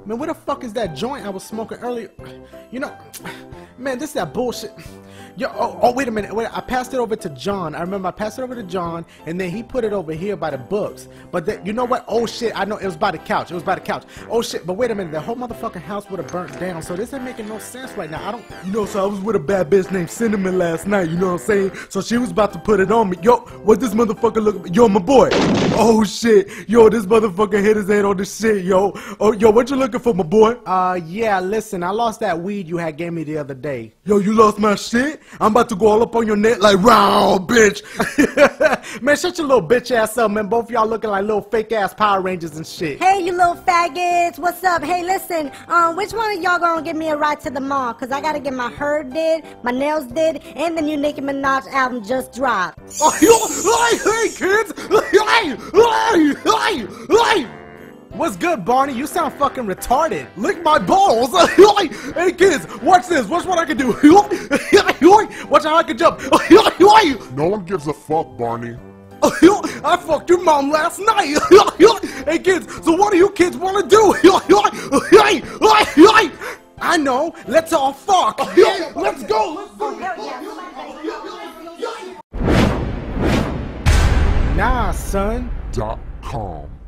Man, where the fuck is that joint I was smoking earlier? You know, man, this is that bullshit. Yo, wait a minute. Wait, I passed it over to John. I remember I passed it over to John, and then he put it over here by the books. But then, you know what? Oh shit, I know it was by the couch. It was by the couch. Oh shit, but wait a minute. The whole motherfucking house would have burnt down. So this ain't making no sense right now. I don't, you know. So I was with a bad bitch named Cinnamon last night. You know what I'm saying? So she was about to put it on me. Yo, what this motherfucker look? Yo, my boy. Oh shit. Yo, this motherfucker hit his head on this shit. Yo. Oh, yo, what you looking for, my boy? Yeah. Listen, I lost that weed you had gave me the other day. Yo, you lost my shit? I'm about to go all up on your neck like, wow, bitch. Man, shut your little bitch ass up, man. Both y'all looking like little fake ass Power Rangers and shit. Hey, you little faggots. What's up? Hey, listen, which one of y'all gonna give me a ride to the mall? Cause I gotta get my hair did, my nails did, and the new Nicki Minaj album just dropped. Hey, kids. What's good, Barney? You sound fucking retarded. Lick my balls. Hey, kids, watch this. Watch what I can do. Watch how I can jump. No one gives a fuck, Barney. I fucked your mom last night. Hey, kids, so what do you kids want to do? I know. Let's all fuck. Let's go. Nah, son. .com